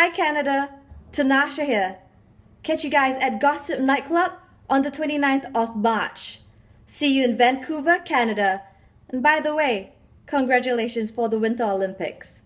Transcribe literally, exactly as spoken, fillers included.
Hi Canada, Tenashar here. Catch you guys at Gossip Nightclub on the twenty-ninth of March. See you in Vancouver, Canada. And by the way, congratulations for the Winter Olympics.